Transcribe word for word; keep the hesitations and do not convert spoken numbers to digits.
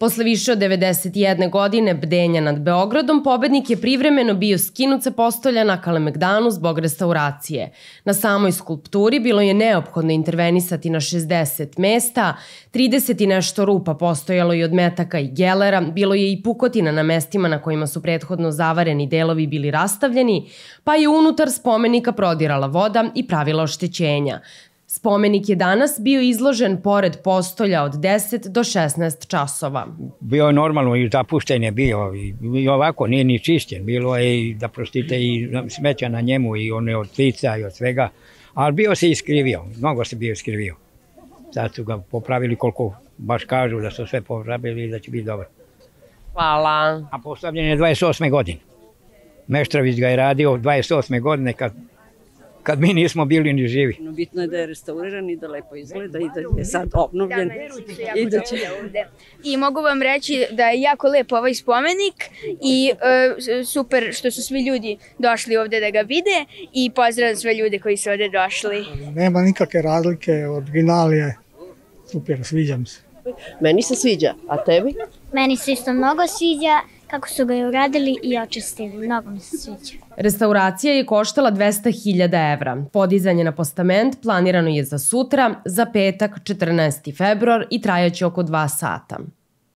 Posle više od devedeset jedne godine bdenja nad Beogradom, pobednik je privremeno bio skinut sa postolja na Kalemegdanu zbog restauracije. Na samoj skulpturi bilo je neophodno intervenisati na šezdeset mesta, trideset i nešto rupa postojalo i od metaka i gelera, bilo je i pukotina na mestima na kojima su prethodno zavareni delovi bili rastavljeni, pa je unutar spomenika prodirala voda i pravila oštećenja. Spomenik je danas bio izložen pored postolja od deset do šesnaest časova. Bio je normalno i zapušten je bio i ovako nije ni čišćen. Bilo je i da prostite i smeća na njemu i one od ptica i od svega. Ali bio se iskrivio, mnogo se bio iskrivio. Sad su ga popravili koliko baš kažu da su sve popravili i da će biti dobro. Hvala. A postavljen je dvadeset osme godine. Meštrović ga je radio dvadeset osme godine kad kad mi nismo bili ni živi. Bitno je da je restauriran i da lepo izgleda i da je sad obnovljen. I, da će... I mogu vam reći da je jako lep ovaj spomenik i uh, super što su svi ljudi došli ovde da ga vide i pozdravljam sve ljude koji su ovde došli. Nema nikakve razlike, original je super, sviđa mi se. Meni se sviđa, a tebi? Meni se isto mnogo sviđa kako su ga i uradili i očistili, mnogo mi se sviđa. Restauracija je koštala dvesta hiljada evra. Podizanje na postament planirano je za sutra, za petak četrnaesti februar i trajaće oko dva sata.